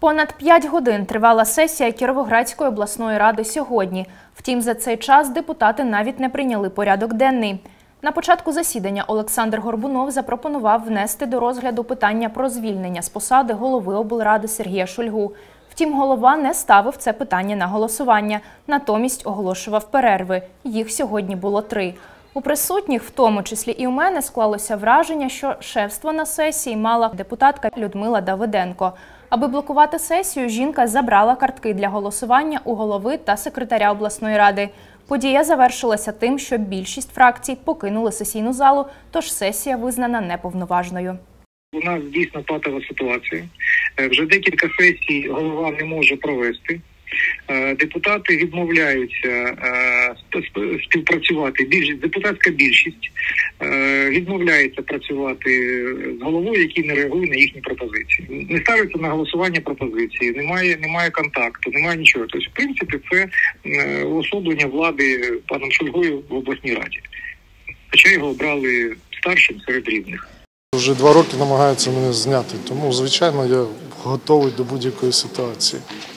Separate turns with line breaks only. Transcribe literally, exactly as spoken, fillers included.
Понад п'ять годин тривала сесія Кіровоградської обласної ради сьогодні. Втім, за цей час депутати навіть не прийняли порядок денний. На початку засідання Олександр Горбунов запропонував внести до розгляду питання про звільнення з посади голови облради Сергія Шульгу. Втім, голова не ставив це питання на голосування, натомість оголошував перерви. Їх сьогодні було три. У присутніх, в тому числі і у мене, склалося враження, що шефство на сесії мала депутатка Людмила Давиденко. Аби блокувати сесію, жінка забрала картки для голосування у голови та секретаря обласної ради. Подія завершилася тим, що більшість фракцій покинули сесійну залу, тож сесія визнана неповноважною.
У нас дійсно патова ситуація. Вже декілька сесій голова не може провести. Депутати відмовляються співпрацювати, більшість, депутатська більшість відмовляється працювати з головою, який не реагує на їхні пропозиції. Не ставиться на голосування пропозиції, немає, немає контакту, немає нічого. Тобто, в принципі, це уособлення влади паном Шульгою в обласній раді. Хоча його обрали старшим серед рівних.
Вже два роки намагаються мене зняти, тому, звичайно, я готовий до будь-якої ситуації.